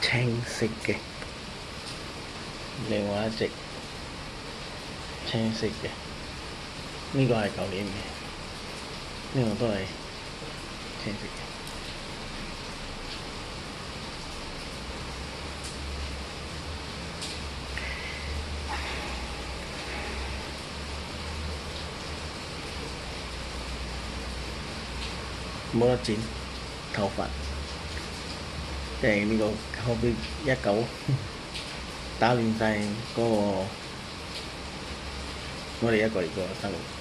青色嘅，另外一隻青色嘅，呢個係舊年嘅，呢個都係青色嘅。冇得剪頭髮，即係呢個後邊一嚿打亂晒嗰個我哋一個月嘅生活。